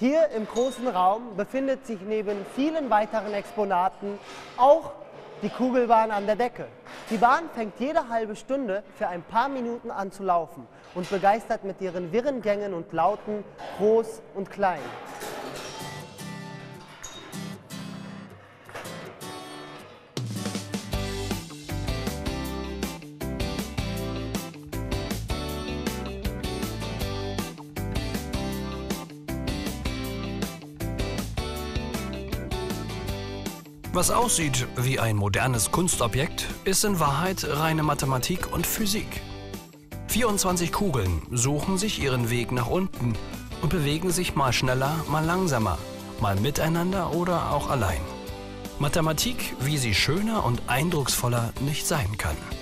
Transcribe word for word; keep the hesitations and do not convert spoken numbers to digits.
Hier im großen Raum befindet sich neben vielen weiteren Exponaten auch die Kugelbahn an der Decke. Die Bahn fängt jede halbe Stunde für ein paar Minuten an zu laufen und begeistert mit ihren wirren Gängen und Lauten groß und klein. Was aussieht wie ein modernes Kunstobjekt, ist in Wahrheit reine Mathematik und Physik. vierundzwanzig Kugeln suchen sich ihren Weg nach unten und bewegen sich mal schneller, mal langsamer, mal miteinander oder auch allein. Mathematik, wie sie schöner und eindrucksvoller nicht sein kann.